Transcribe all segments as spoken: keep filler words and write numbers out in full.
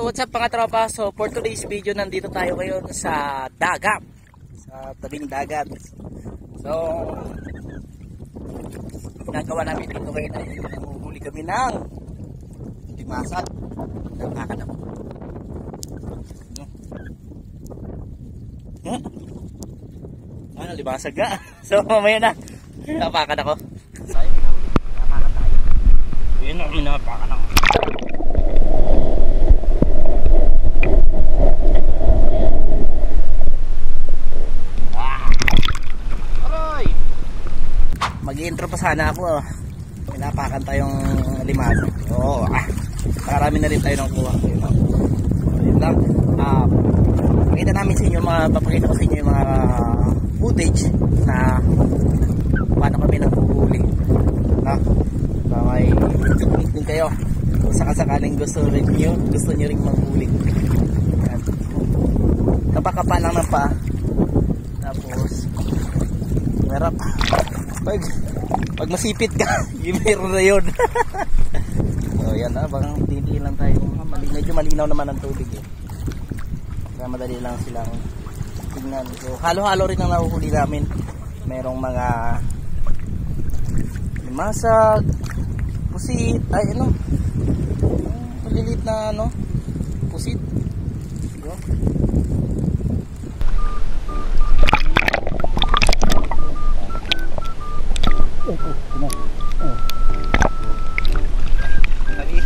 So what's up mga tropa? So for today's video, nandito tayo ngayon sa dagat, sa tabing dagat. So ginagawa namin dito ngayon ay nanguhuli kami ng limasag. Nagpakan ako. Hmm? Ano, limasag nga. So mamaya na, napakan ako. Sayang, napakan tayo. Yun ang napakan ako. Mag-intro pa sana ako. Pinapakan tayong limasag. Oo, ah. Marami na rin tayo ng kuha. Yun lang. Ah, pakita namin sa inyo, mga, papakita ko sa inyo yung mga footage na paano kami naghuhuli. Ah, so may technique din kayo kung sakasakaling gusto rin nyo, gusto nyo rin manghuli. Kapakapa lang ng pa. Tapos merap. Pag, pag masipit ka, yung meron na yun. So yan na, baka hindi lang tayo. Mali, medyo malinaw naman ang tubig eh. Kaya madali lang silang tingnan. So halo-halo rin ang nahuhuli namin. Merong mga limasag, pusit, ay ano, maliliit na ano, pusit. Diba? Oh, oh, come on. Oh. Tadi.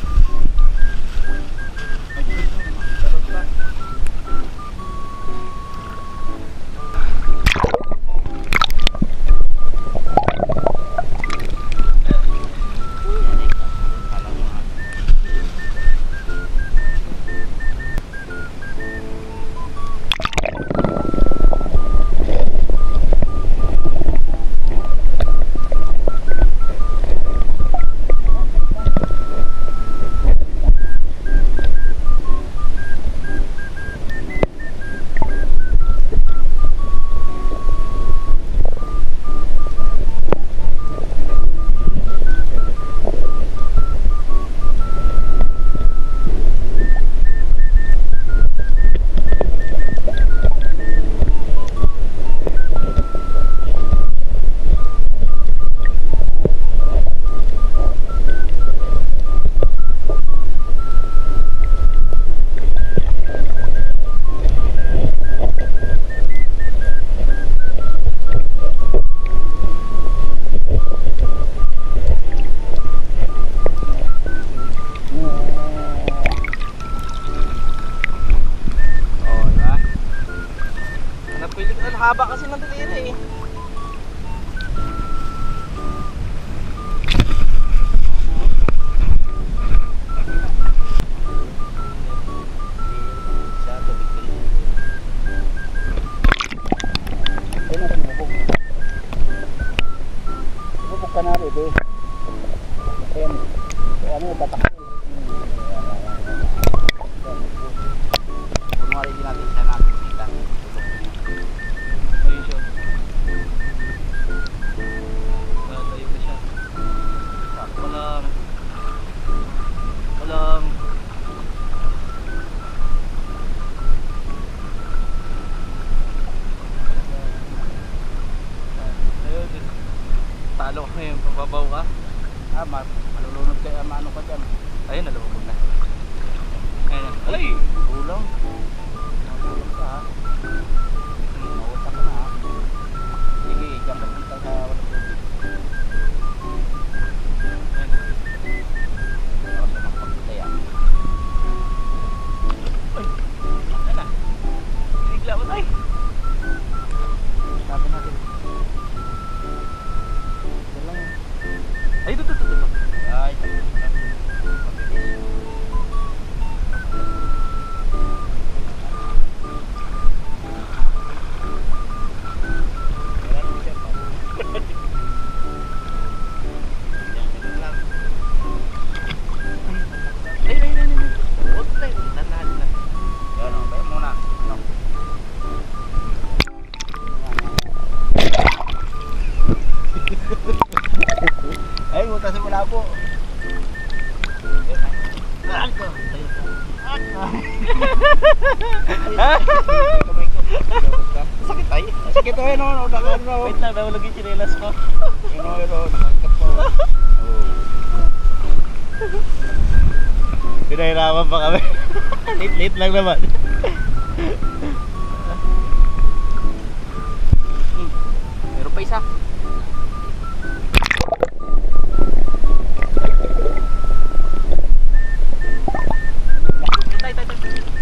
Haba kasi ng daliri eh. Bubuk ka na rin eh. Ayan. Ano yung tatak? Kunwari din natin siya natin kita. Walang ayun, talo ka ngayon, pababaw ka. Ah, malulunod kayo, maano ka dyan. Ayun, nalulunod na. Ayun, ay, ulang. Nalulunod ka ha. Mawata ka na ha. Sige, dyan ka punta sa walang tubig. Ay, ito, ito, ito. Ay, ito. Kamay ko. Sakit tayo. Sakit tayo no. no Wait lang, daw lagi chinelas ko. Yun o, yun o. Nakangkat po. Pinahirapan pa kami. Late-late lang naman. Meron pa isa. Tay, tay, tay.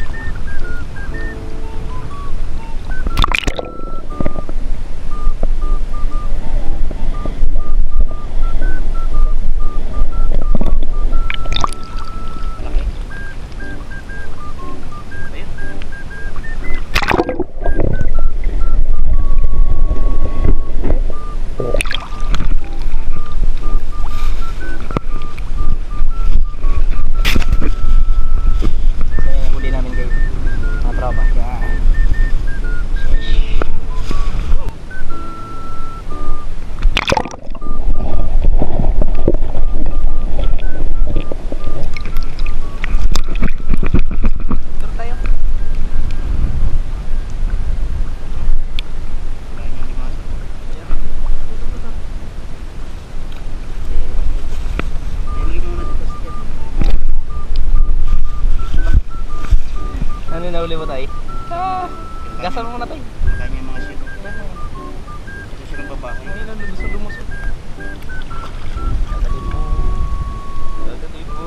Ano yung nahuli mo tayo? Ah, gasan mo muna tayo. Kanya mga sino. Ito silang babae. Ayun na, lumusot, lumusot. Dadalhin mo. Dadalhin mo.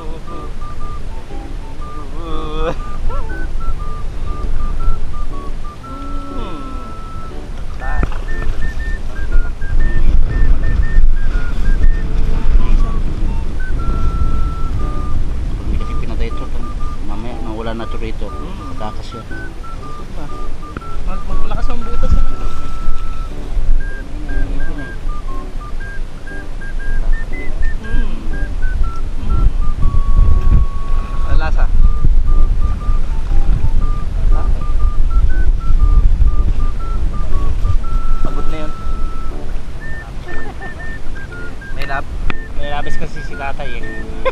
Hmm. Tayo. Pag may kasi pinatay ito, mamaya nawala na ito rito. Hmm. Takas yan. Lumusot na. Mag maglakas ang butas na lang. Hmm. Hmm. Ano lasa? Pagod na yun. May lab. May labis kasi si tatay eh.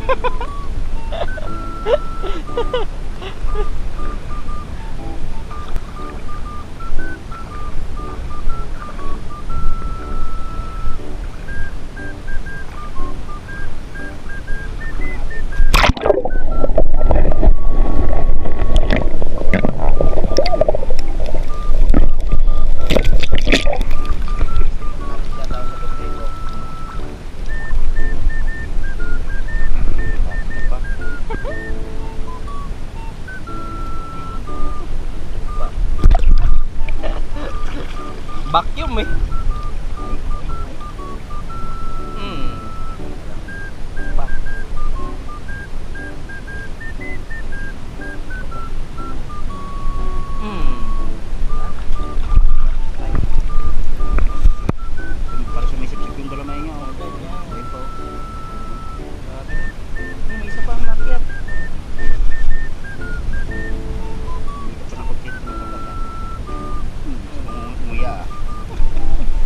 Vacuum eh. Hmm. Pa. Hmm. Para sumisip-sip yung dalamay niya. Oh. Okay po. Hmm, may isa pa ang makyat. Hindi ko pa nakapit ng pagkaka. Hmm. Umuya ah.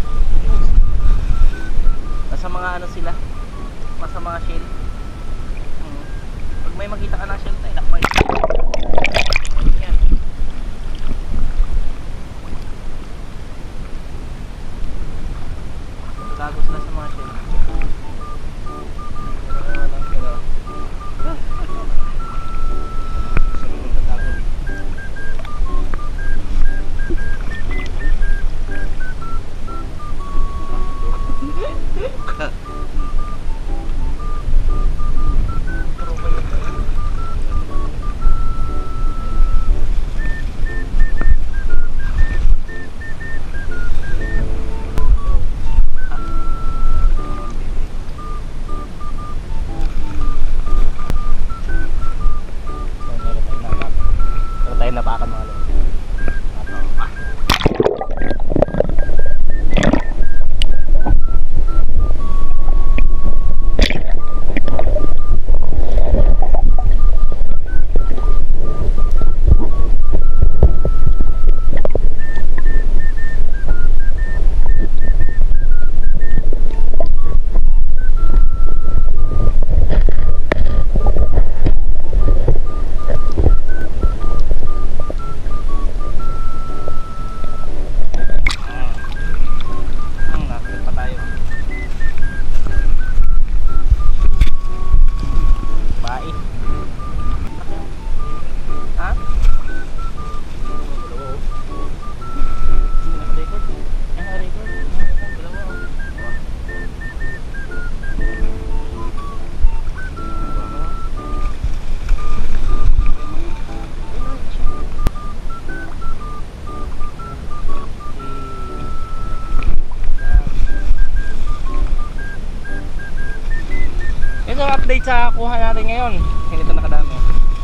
ngayon. Ganito nakadami.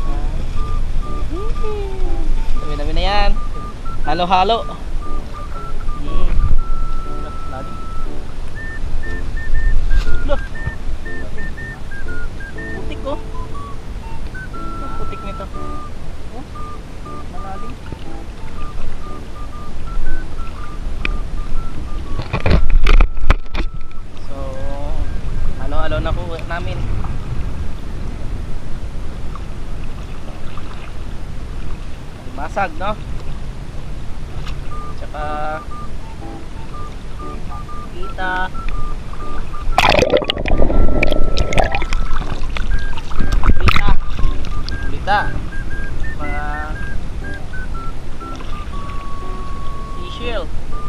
Dami-dami na yan. Halo-halo. Hmm. Lagi. Look. Putik ko. Oh. Putik nito. Oh. Malalim. So, halo-halo na po namin. Masag, no? Tsaka kita. Kita. Kita. Mga seashell.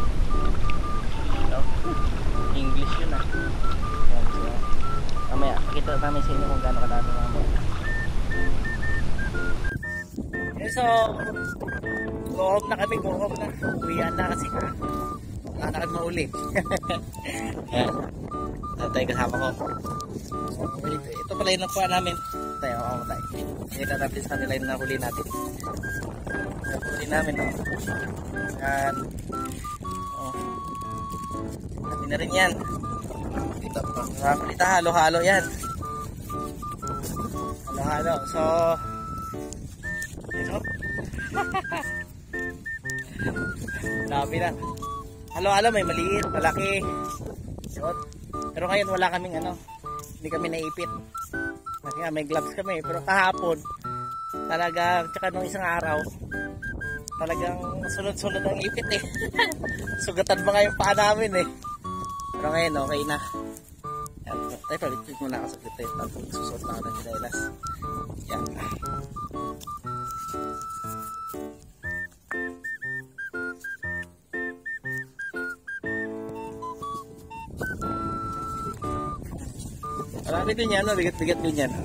English yun ah. Yan, so, mamaya, pakita namin sa inyo kung gaano kadami mga mo. So, go home na kami, go home na. Uwian na kasi ka. Wala na kami mauli. Yan. Ito tayo kasama ko. Ito, ito pala yung nakuha namin. Tayo, ako tayo. Ito natin sa kanila yung nahuli natin. Nahuli namin, no? Yan. Oh. Natin na rin yan. Dito pa. Nakakulita, halo-halo yan. Halo-halo. So, ito. Dami na. Halo-halo, may maliit, malaki. Yun. Pero ngayon wala kaming ano, hindi kami naipit. Kasi nga, may gloves kami. Pero kahapon, talagang, tsaka nung isang araw, talagang sunod-sunod ang ipit eh. Sugatan ba nga yung paa namin eh. Pero ngayon, okay na. Yan. Tayo, palit muna ako sa kita. Tapos susot na ako ng chinelas. Yan. Marami din yan, no? Bigat-bigat din yan.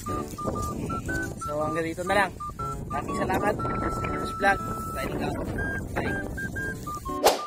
So hanggang dito na lang. Maraming salamat. Vlog. Bye. Bye.